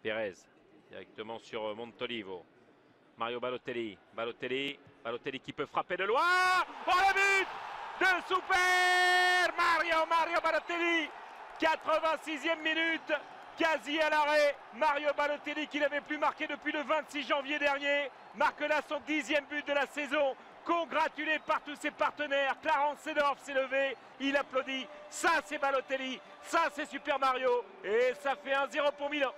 Pérez, directement sur Montolivo. Mario Balotelli. Balotelli qui peut frapper de loin. Oh, le but de Super Mario Balotelli. 86e minute, quasi à l'arrêt. Mario Balotelli, qui n'avait plus marqué depuis le 26 janvier dernier, marque là son 10e but de la saison. Congratulé par tous ses partenaires. Clarence Seedorf s'est levé, il applaudit. Ça, c'est Balotelli, ça, c'est Super Mario. Et ça fait 1-0 pour Milan.